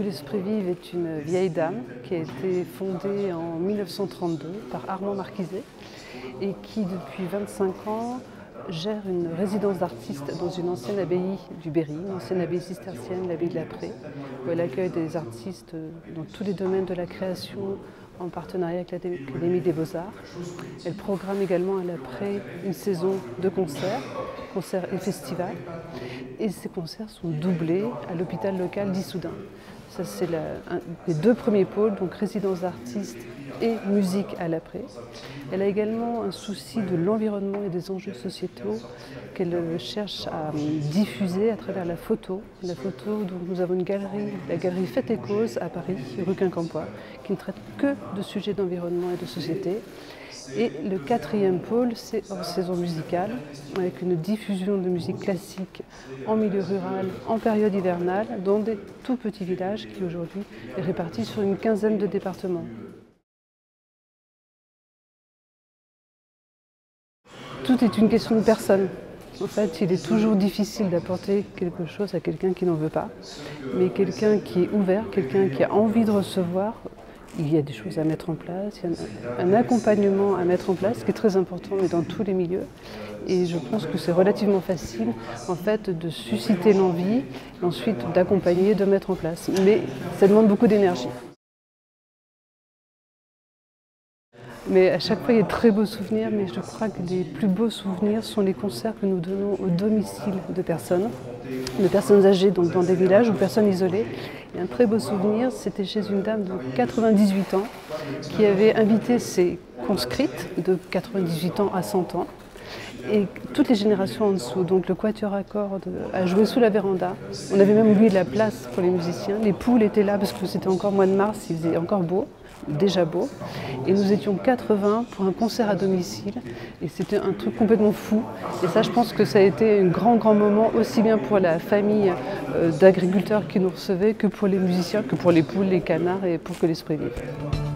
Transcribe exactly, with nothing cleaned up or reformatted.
l'Esprit Vive est une vieille dame qui a été fondée en mille neuf cent trente-deux par Armand Marquiset et qui depuis vingt-cinq ans gère une résidence d'artistes dans une ancienne abbaye du Berry, une ancienne abbaye cistercienne, l'abbaye de la Prée, où elle accueille des artistes dans tous les domaines de la création en partenariat avec l'Académie des Beaux-Arts. Elle programme également à la Prée une saison de concerts, concerts et festivals. Et ces concerts sont doublés à l'hôpital local d'Issoudun. Ça, c'est les deux premiers pôles, donc résidence d'artistes et musique à la Prée. Elle a également un souci de l'environnement et des enjeux sociétaux qu'elle cherche à diffuser à travers la photo. La photo, dont nous avons une galerie, la galerie Faites et Causes à Paris, rue Quincampoix, qui ne traite que de sujets d'environnement et de société. Et le quatrième pôle, c'est hors saison musicale, avec une diffusion de musique classique en milieu rural, en période hivernale, dans des tout petits villages qui aujourd'hui est répartis sur une quinzaine de départements. Tout est une question de personne. En fait, il est toujours difficile d'apporter quelque chose à quelqu'un qui n'en veut pas, mais quelqu'un qui est ouvert, quelqu'un qui a envie de recevoir. Il y a des choses à mettre en place, il y a un accompagnement à mettre en place, ce qui est très important, mais dans tous les milieux. Et je pense que c'est relativement facile, en fait, de susciter l'envie, et ensuite d'accompagner, de mettre en place. Mais ça demande beaucoup d'énergie. Mais à chaque fois, il y a de très beaux souvenirs, mais je crois que les plus beaux souvenirs sont les concerts que nous donnons au domicile de personnes, de personnes âgées, donc dans des villages ou personnes isolées. Et un très beau souvenir, c'était chez une dame de quatre-vingt-dix-huit ans qui avait invité ses conscrites de quatre-vingt-dix-huit ans à cent ans et toutes les générations en dessous. Donc le quatuor à cordes a joué sous la véranda. On avait même oublié de la place pour les musiciens. Les poules étaient là parce que c'était encore mois de mars, il faisait encore beau. Déjà beau, et nous étions quatre-vingts pour un concert à domicile, et c'était un truc complètement fou. Et ça, je pense que ça a été un grand, grand moment, aussi bien pour la famille euh, d'agriculteurs qui nous recevaient, que pour les musiciens, que pour les poules, les canards, et pour que l'Esprit Vive.